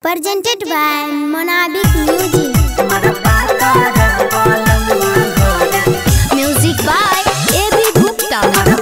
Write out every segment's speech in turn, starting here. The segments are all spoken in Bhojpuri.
Presented by Monabic Music. Music by A.B. Gupta.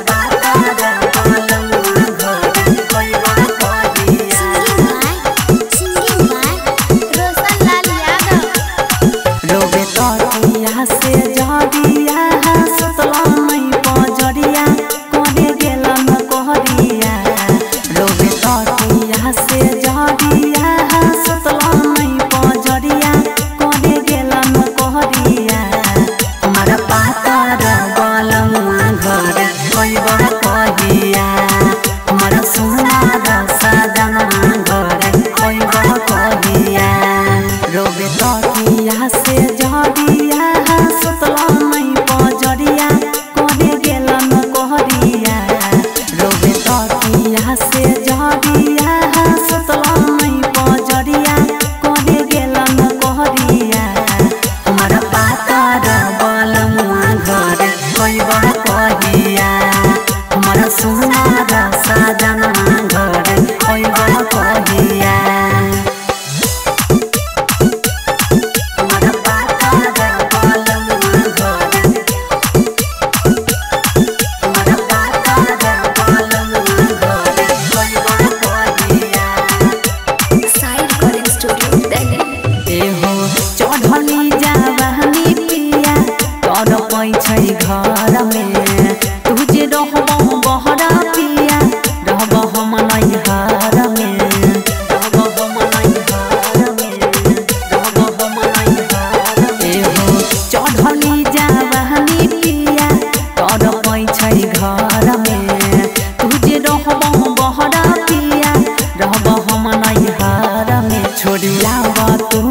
Singing by Roshan Lal Yadav. रोबे तोरिया से जड़िया सुतला मई पजरिया कोडे गेला न कोहरिया रोबे तोरिया से जड़िया सुतला मई पजरिया कोडे गेला न कोहरिया हमारा पातर गलमुआ घर कोई बड़ कहिया हमारा सोना सजना घर कोई बड़ कहिया रोबे तोरिया से जड़िया सुतला मई पजरिया कोडे गेला न कोहरिया रोबे तोरिया से जड़िया सुतला मई पजरिया कोडे गेला न कोहरिया हमारा पातर गलमुआ घर कोई बड़ कहिया हमारा सोना सजना घर कोई बड़ कहिया घर में तुझे रहबो बहरा पिया रहबो हम नैहर में रहबो हम नैहर में रहबो हम नैहर एहो चढ़ली जावहनी पिया कर पैछै घर में तुझे रहबो बहरा पिया रहबो हम नैहर में छोड़िया तू